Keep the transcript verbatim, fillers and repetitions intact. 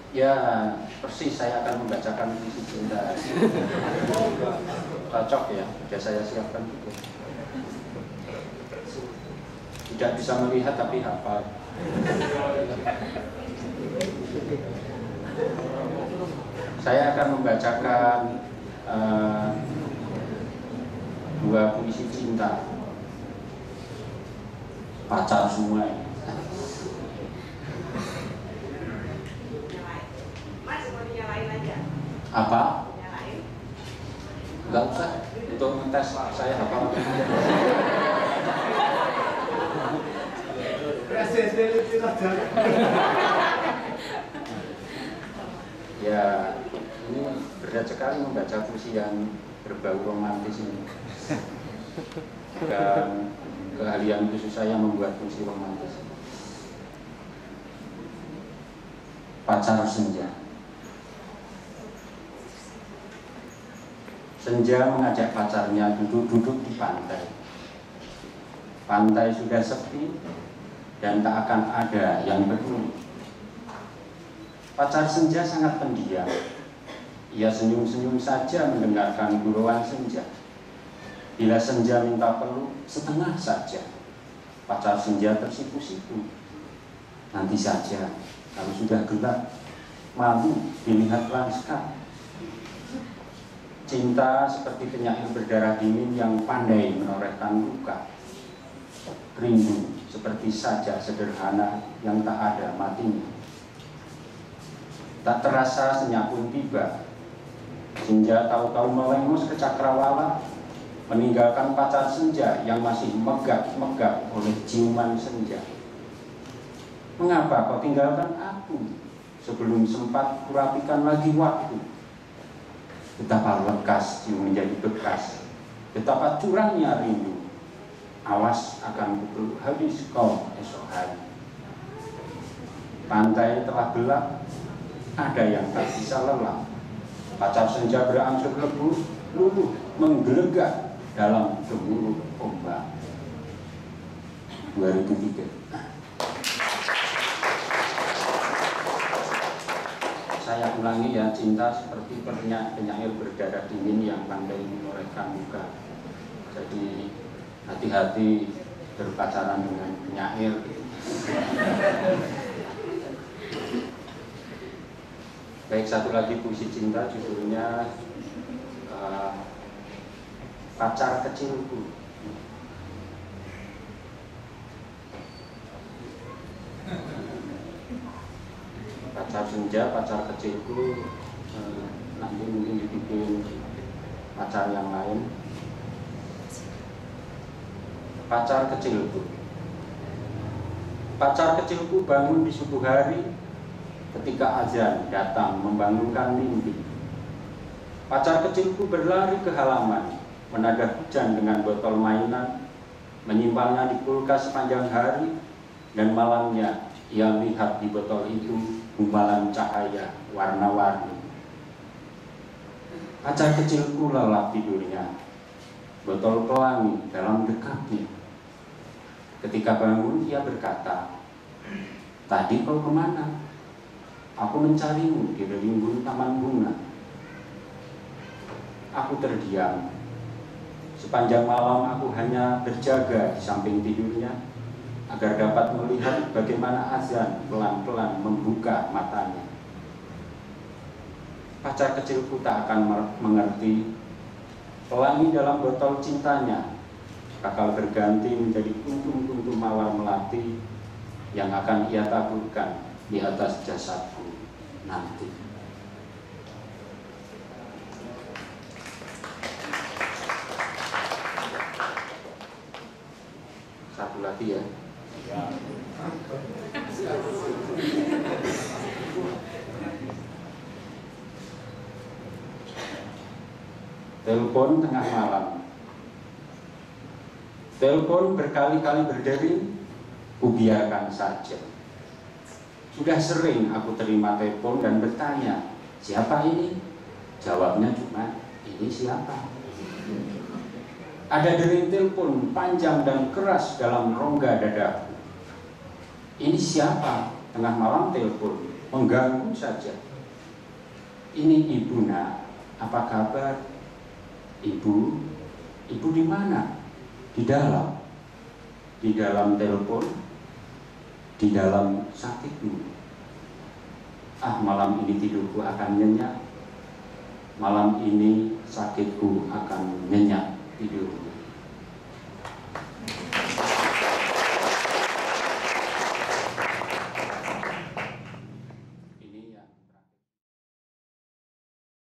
Ya, persis saya akan membacakan puisi cinta. Cocok ya, sudah saya siapkan juga. Tidak bisa melihat tapi hafal. Saya akan membacakan uh, dua puisi cinta. Pacar semua ini. Apa? Enggak usah, untuk ngetes saya hafal. Ya, ini berat sekali membaca puisi yang berbau romantis ini. Dan keahlian khusus saya membuat puisi romantis. Pacar senja. Senja mengajak pacarnya duduk-duduk di pantai. Pantai sudah sepi dan tak akan ada yang peduli. Pacar senja sangat pendiam. Ia senyum-senyum saja mendengarkan gurauan senja. Bila senja minta peluk, setengah saja. Pacar senja tersipu-sipu. Nanti saja, kalau sudah gelap, malu dilihat lanskap. Cinta seperti penyair berdarah dingin yang pandai menorehkan luka. Rindu seperti sajak sederhana yang tak ada matinya. Tak terasa senyap pun tiba. Senja tahu-tahu melengos ke cakrawala, meninggalkan pacar senja yang masih megap-megap oleh ciuman senja. Mengapa kau tinggalkan aku sebelum sempat kurapikan lagi waktu? Betapa lekas cium menjadi bekas, betapa curangnya rindu. Awas akan pukul habis kau esok hari. Pantai telah gelap, ada yang tak bisa lelah. Pacar senja berangsur lebu, luluh menggelegak dalam gemuruh ombak. dua ribu tiga. Saya ulangi ya, cinta seperti penyair berdarah dingin yang pandai menorehkan luka. Jadi hati-hati berpacaran dengan penyair. Baik, satu lagi puisi cinta judulnya uh, Pacar Kecilku. Pacar senja, pacar kecilku, eh, nanti mungkin dibikin pacar yang lain. Pacar kecilku. Pacar kecilku bangun di subuh hari ketika azan datang membangunkan mimpi. Pacar kecilku berlari ke halaman, menadah hujan dengan botol mainan, menyimpannya di kulkas sepanjang hari, dan malamnya ia lihat di botol itu gumpalan cahaya warna-warni. Pacar kecilku lelap tidurnya, botol pelangi dalam dekapnya. Ketika bangun ia berkata, "Tadi kau kemana? Aku mencarimu di rimbun taman bunga." Aku terdiam. Sepanjang malam aku hanya berjaga di samping tidurnya, agar dapat melihat bagaimana azan pelan-pelan membuka matanya. Pacar kecilku tak akan mengerti, pelangi dalam botol cintanya bakal berganti menjadi kuntum-kuntum mawar melati yang akan ia taburkan di atas jasadku nanti. Satu lagi ya. Telepon tengah malam. Telepon berkali-kali berdering, kubiarkan saja. Sudah sering aku terima telepon dan bertanya, "Siapa ini?" Jawabnya cuma, "Ini siapa?" Ada dering telepon panjang dan keras dalam rongga dadaku. "Ini siapa?" tengah malam telepon, mengganggu saja. Ini ibu nak, apa kabar? Ibu, ibu di mana? Di dalam, di dalam telepon, di dalam sakitmu. Ah, malam ini tidurku akan nyenyak, malam ini sakitku akan nyenyak tidurku.